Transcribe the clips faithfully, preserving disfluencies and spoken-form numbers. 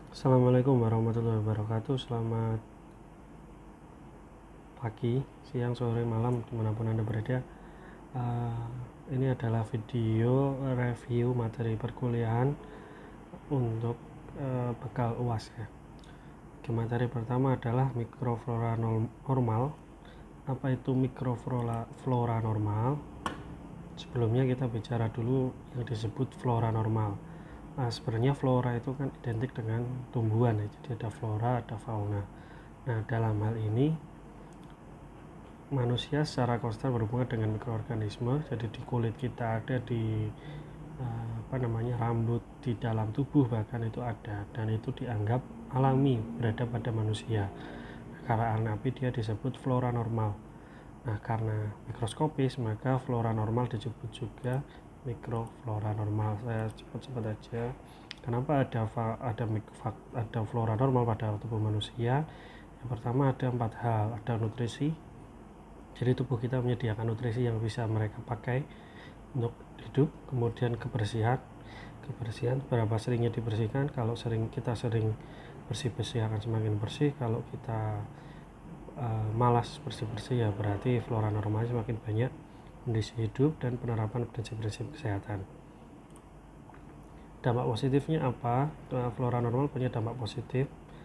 Assalamualaikum warahmatullahi wabarakatuh. Selamat pagi, siang, sore, malam, dimanapun Anda berada. Uh, ini adalah video review materi perkuliahan untuk uh, bekal U A S ya. Oke, materi pertama adalah mikroflora normal. Apa itu mikroflora normal? Sebelumnya kita bicara dulu yang disebut flora normal. Nah, sebenarnya flora itu kan identik dengan tumbuhan ya, jadi ada flora, ada fauna. Nah, dalam hal ini manusia secara konstan berhubungan dengan mikroorganisme, jadi di kulit kita ada, di apa namanya rambut, di dalam tubuh bahkan itu ada, dan itu dianggap alami berada pada manusia. Karena api dia disebut flora normal. Nah, karena mikroskopis maka flora normal disebut juga mikroflora normal. Saya cepat-cepat aja. Kenapa ada ada ada flora normal pada tubuh manusia? Yang pertama ada empat hal. Ada nutrisi. Jadi tubuh kita menyediakan nutrisi yang bisa mereka pakai untuk hidup. Kemudian kebersihan. Kebersihan berapa seringnya dibersihkan. Kalau sering kita sering bersih-bersih akan semakin bersih. Kalau kita Uh, malas bersih-bersih ya berarti flora normal semakin banyak, kondisi hidup dan penerapan prinsip-prinsip kesehatan. Dampak positifnya apa? Flora normal punya dampak positif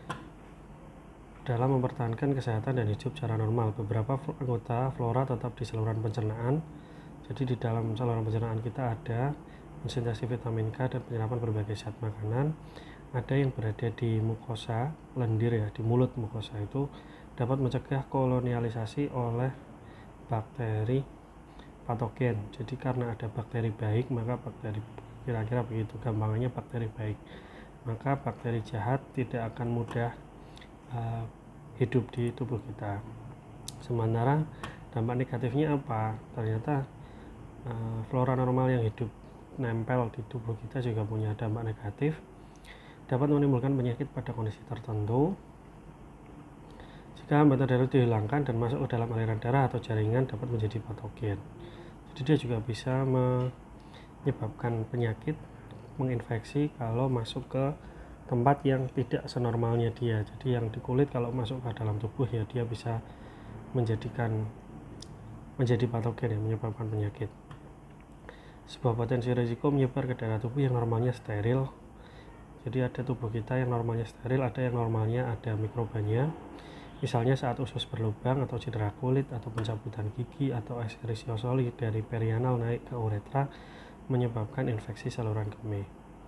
dalam mempertahankan kesehatan dan hidup secara normal. Beberapa anggota flora tetap di saluran pencernaan, jadi di dalam saluran pencernaan kita ada mensintesis vitamin K dan penyerapan berbagai zat makanan. Ada yang berada di mukosa lendir ya, di mulut mukosa itu dapat mencegah kolonialisasi oleh bakteri patogen. Jadi karena ada bakteri baik, maka bakteri kira-kira begitu gampangnya bakteri baik, maka bakteri jahat tidak akan mudah uh, hidup di tubuh kita. Sementara dampak negatifnya apa? Ternyata uh, flora normal yang hidup nempel di tubuh kita juga punya dampak negatif, dapat menimbulkan penyakit pada kondisi tertentu. Jika hambatan darah dihilangkan dan masuk ke dalam aliran darah atau jaringan dapat menjadi patogen. Jadi dia juga bisa menyebabkan penyakit, menginfeksi kalau masuk ke tempat yang tidak senormalnya dia. Jadi yang di kulit kalau masuk ke dalam tubuh ya dia bisa menjadikan menjadi patogen yang menyebabkan penyakit. Sebuah potensi risiko menyebar ke daerah tubuh yang normalnya steril. Jadi ada tubuh kita yang normalnya steril, ada yang normalnya ada mikrobanya. Misalnya saat usus berlubang atau cedera kulit atau pencabutan gigi atau escherichioli dari perianal naik ke uretra menyebabkan infeksi saluran kemih.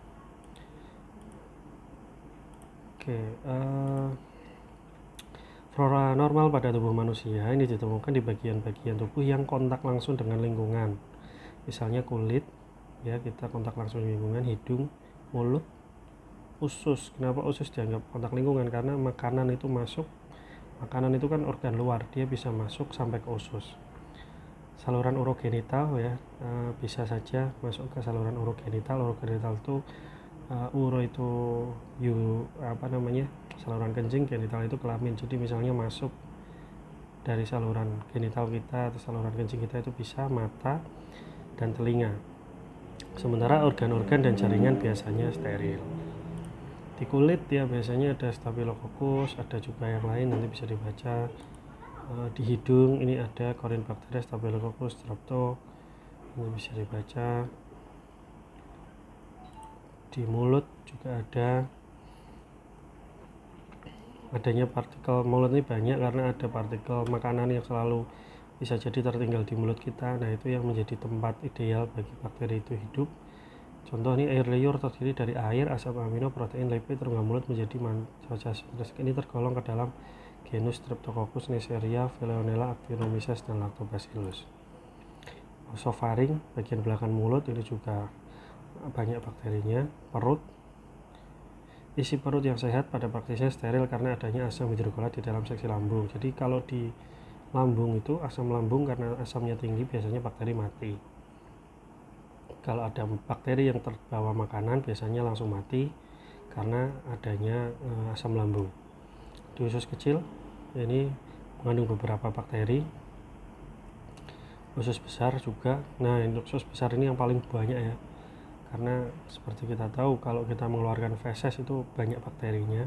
Oke, uh, flora normal pada tubuh manusia ini ditemukan di bagian-bagian tubuh yang kontak langsung dengan lingkungan. Misalnya kulit, ya kita kontak langsung dengan lingkungan, hidung, mulut, usus. Kenapa usus dianggap kontak lingkungan? Karena makanan itu masuk. Makanan itu kan organ luar, dia bisa masuk sampai ke usus. Saluran urogenital ya, uh, bisa saja masuk ke saluran urogenital. Urogenital itu uh, uro itu yu, apa namanya saluran kencing, genital itu kelamin. Jadi misalnya masuk dari saluran genital kita atau saluran kencing kita itu bisa mata dan telinga. Sementara organ-organ dan jaringan biasanya steril. Di kulit ya biasanya ada Staphylococcus, ada juga yang lain nanti bisa dibaca. E, di hidung ini ada Corynebacterium, Staphylococcus, Strepto, ini bisa dibaca. Di mulut juga ada, adanya partikel mulut ini banyak karena ada partikel makanan yang selalu bisa jadi tertinggal di mulut kita. Nah itu yang menjadi tempat ideal bagi bakteri itu hidup. Contoh ini air liur terdiri dari air, asam amino, protein, lipid, rongga mulut menjadi manca. Ini tergolong ke dalam genus Streptococcus, Neisseria, Veillonella, Actinomyces, dan Lactobacillus. Osofaring, bagian belakang mulut ini juga banyak bakterinya. Perut, isi perut yang sehat pada praktisnya steril karena adanya asam hidrokolat di dalam seksi lambung. Jadi kalau di lambung itu asam lambung karena asamnya tinggi biasanya bakteri mati. Kalau ada bakteri yang terbawa makanan biasanya langsung mati karena adanya e, asam lambung. Di usus kecil ini mengandung beberapa bakteri. Usus besar juga. Nah, usus besar ini yang paling banyak ya. karena seperti kita tahu kalau kita mengeluarkan feses itu banyak bakterinya.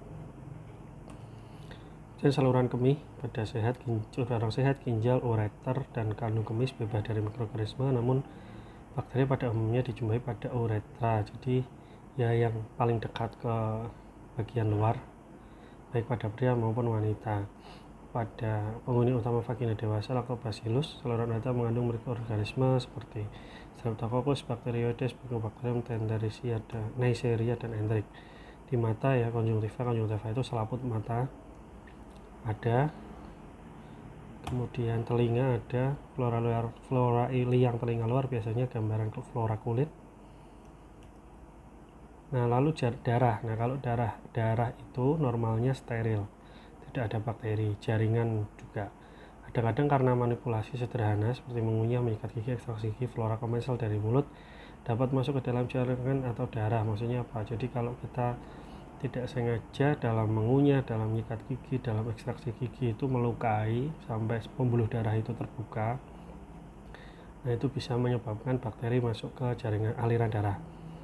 Dan saluran kemih pada sehat, orang sehat, ginjal, ureter, dan kandung kemih bebas dari mikroorganisme, namun bakteri pada umumnya dijumpai pada uretra, jadi ya yang paling dekat ke bagian luar, baik pada pria maupun wanita. Pada penghuni utama vagina dewasa, Lactobacillus, saluran uretra mengandung mikroorganisme seperti Streptococcus, Bacteroides, Mycobacterium, Tendericea, Neisseria, dan Enteric. Di mata ya, konjungtiva, konjungtiva itu selaput mata ada, kemudian telinga ada, flora luar, flora liang telinga luar biasanya gambaran flora kulit. Nah, lalu darah. Nah, kalau darah darah itu normalnya steril, tidak ada bakteri. Jaringan juga. Kadang-kadang karena manipulasi sederhana seperti mengunyah, menyikat gigi, ekstraksi gigi, flora komensal dari mulut dapat masuk ke dalam jaringan atau darah. Maksudnya apa? Jadi kalau kita tidak sengaja dalam mengunyah, dalam menyikat gigi, dalam ekstraksi gigi itu melukai sampai pembuluh darah itu terbuka, nah itu bisa menyebabkan bakteri masuk ke jaringan aliran darah.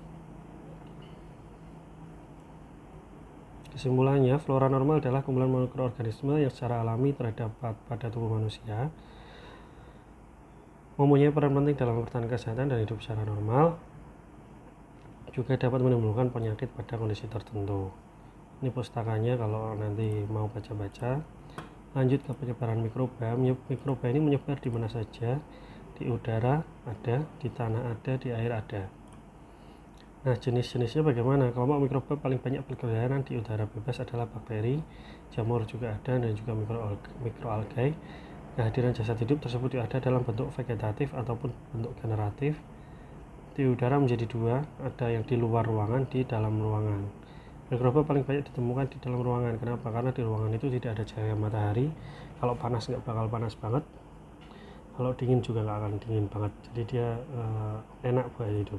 Kesimpulannya, flora normal adalah kumpulan mikroorganisme yang secara alami terdapat pada tubuh manusia, mempunyai peran penting dalam mempertahankan kesehatan dan hidup secara normal, juga dapat menimbulkan penyakit pada kondisi tertentu. Ini pustakanya kalau nanti mau baca-baca. Lanjut ke penyebaran mikroba. Mikroba ini menyebar di mana saja, di udara ada, di tanah ada, di air ada. Nah, jenis-jenisnya bagaimana? Kelompok mikroba paling banyak berkeliaran di udara bebas adalah bakteri, jamur juga ada, dan juga mikroalgae. Kehadiran jasad hidup tersebut ada dalam bentuk vegetatif ataupun bentuk generatif. Di udara menjadi dua, ada yang di luar ruangan, di dalam ruangan. Mikroba paling banyak ditemukan di dalam ruangan. Kenapa? Karena di ruangan itu tidak ada cahaya matahari. Kalau panas nggak bakal panas banget, kalau dingin juga nggak akan dingin banget. Jadi dia uh, enak buat hidup.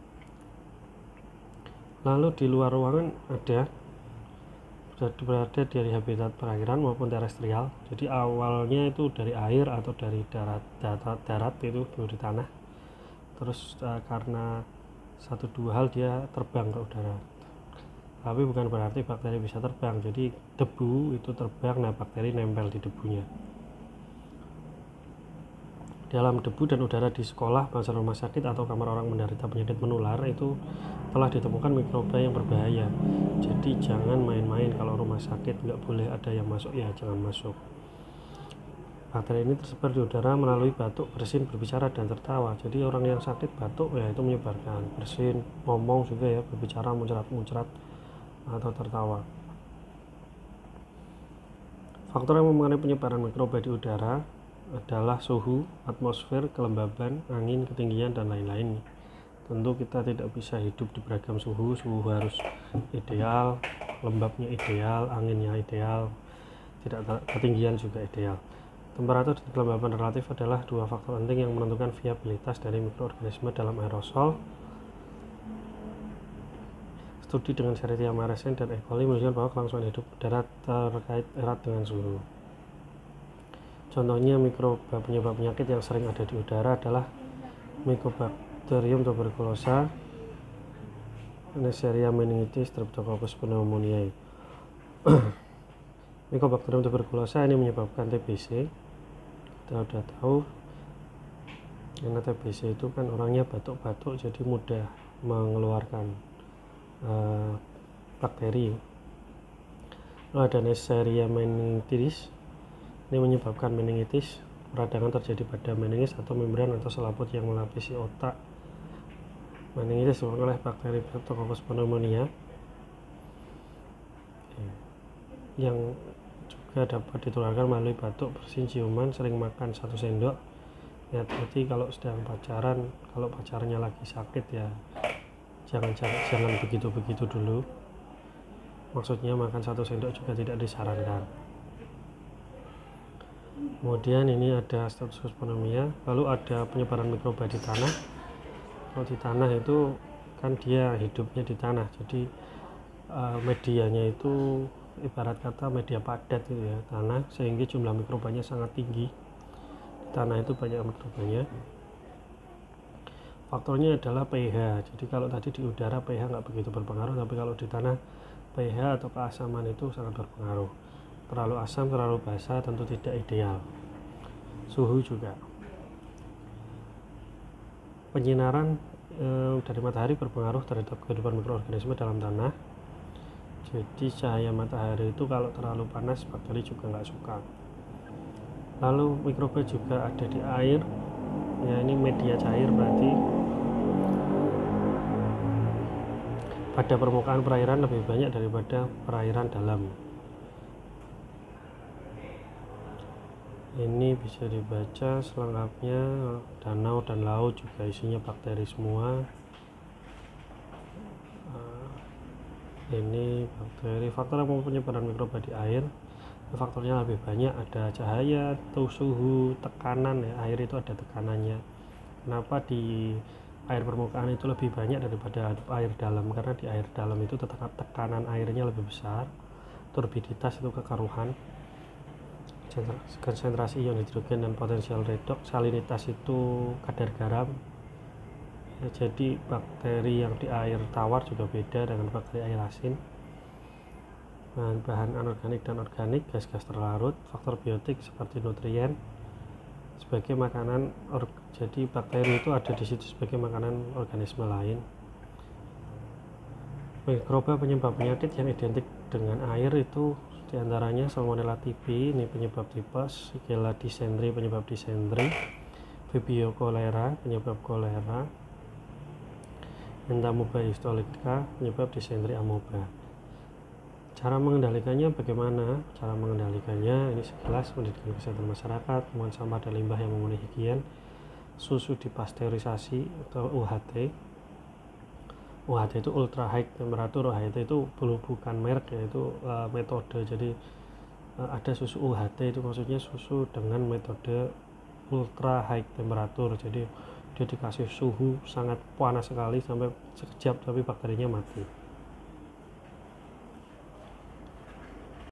Lalu di luar ruangan ada berada dari habitat perairan maupun terestrial. Jadi awalnya itu dari air atau dari darat, darat, darat itu dari tanah. Terus uh, karena satu dua hal dia terbang ke udara, tapi bukan berarti bakteri bisa terbang. Jadi debu itu terbang, nah bakteri nempel di debunya. Dalam debu dan udara di sekolah, bangsa rumah sakit atau kamar orang menderita penyakit menular itu telah ditemukan mikroba yang berbahaya. Jadi jangan main-main kalau rumah sakit, nggak boleh ada yang masuk, ya jangan masuk. Bakteri ini tersebar di udara melalui batuk, bersin, berbicara, dan tertawa. Jadi orang yang sakit batuk ya itu menyebarkan. Bersin, ngomong juga ya, berbicara, muncrat-muncrat, atau tertawa. Faktor yang memengaruhi penyebaran mikroba di udara adalah suhu, atmosfer, kelembaban, angin, ketinggian, dan lain-lain. Tentu kita tidak bisa hidup di beragam suhu. Suhu harus ideal, lembabnya ideal, anginnya ideal, tidak ketinggian juga ideal. Temperatur dan kelembaban relatif adalah dua faktor penting yang menentukan viabilitas dari mikroorganisme dalam aerosol. Studi dengan Escherichia maresen dan E. coli menunjukkan bahwa kelangsungan hidup udara terkait erat dengan suhu. Contohnya mikroba penyebab penyakit yang sering ada di udara adalah Mycobacterium tuberculosa, Neisseria meningitis, Streptococcus pneumoniae. Mycobacterium tuberculosa ini menyebabkan T B C. Kita udah tahu, karena T B C itu kan orangnya batuk-batuk, jadi mudah mengeluarkan uh, bakteri. Lalu ada Neisseria meningitis, ini menyebabkan meningitis. Peradangan terjadi pada meningis atau membran atau selaput yang melapisi otak. Meningitis disebabkan oleh bakteri Streptococcus pneumoniae yang juga dapat ditularkan melalui batuk, bersin, ciuman, sering makan satu sendok. Ya, hati kalau sedang pacaran, kalau pacarnya lagi sakit ya jangan jangan, jangan begitu-begitu dulu. Maksudnya makan satu sendok juga tidak disarankan. Kemudian ini ada Streptococcus pneumoniae. Lalu ada penyebaran mikroba di tanah. Kalau di tanah itu kan dia hidupnya di tanah, jadi uh, medianya itu ibarat kata media padat gitu ya, tanah, sehingga jumlah mikrobanya sangat tinggi. Di tanah itu banyak mikrobanya. Faktornya adalah pH. Jadi kalau tadi di udara pH nggak begitu berpengaruh, tapi kalau di tanah pH atau keasaman itu sangat berpengaruh. Terlalu asam, terlalu basah tentu tidak ideal. Suhu juga. Penyinaran eh, dari matahari berpengaruh terhadap kehidupan mikroorganisme dalam tanah. Jadi cahaya matahari itu kalau terlalu panas bakteri juga nggak suka. Lalu mikroba juga ada di air. Ya, ini media cair berarti pada permukaan perairan lebih banyak daripada perairan dalam. Ini bisa dibaca selengkapnya. Danau dan laut juga isinya bakteri semua. Ini bakteri. Faktor yang penyebaran mikroba di air, faktornya lebih banyak, ada cahaya, atau suhu, tekanan ya. Air itu ada tekanannya. Kenapa di air permukaan itu lebih banyak daripada air dalam? Karena di air dalam itu tekanan airnya lebih besar, turbiditas itu kekaruhan, konsentrasi ion hidrogen dan potensial redox, salinitas itu kadar garam. Ya, jadi bakteri yang di air tawar juga beda dengan bakteri air asin. Bahan anorganik dan organik, gas-gas terlarut, faktor biotik seperti nutrien sebagai makanan. Jadi bakteri itu ada di situ sebagai makanan organisme lain. Mikroba penyebab penyakit yang identik dengan air itu diantaranya Salmonella typhi, ini penyebab tipes, Shigella dysentery penyebab dysentery, Vibrio cholera penyebab kolera, Entamoeba histolica penyebab dysentery amoeba. Cara mengendalikannya bagaimana? Cara mengendalikannya ini sekilas: pendidikan kesehatan masyarakat, pembuangan sampah dan limbah yang memenuhi higien, susu dipasteurisasi atau U H T. U H T itu ultra high temperature, U H T itu bukan merek ya, itu uh, metode. Jadi uh, ada susu U H T itu maksudnya susu dengan metode ultra high temperature. Jadi dia dikasih suhu sangat panas sekali sampai sekejap tapi bakterinya mati.